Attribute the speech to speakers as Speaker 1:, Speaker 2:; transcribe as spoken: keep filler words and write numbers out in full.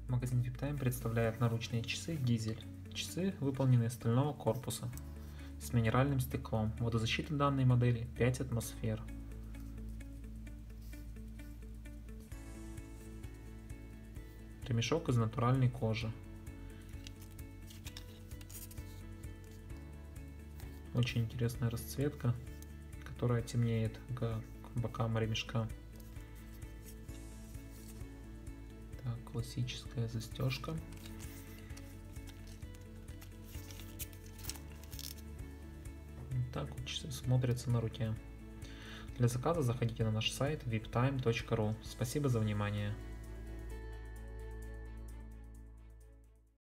Speaker 1: Магазин VIPTIME представляет наручные часы «Дизель». Часы выполнены из стального корпуса с минеральным стеклом. Водозащита данной модели пять атмосфер. Ремешок из натуральной кожи. Очень интересная расцветка, которая темнеет к бокам ремешка. Так, классическая застежка. Вот так вот часы смотрятся на руке. Для заказа заходите на наш сайт виптайм точка ру. Спасибо за внимание.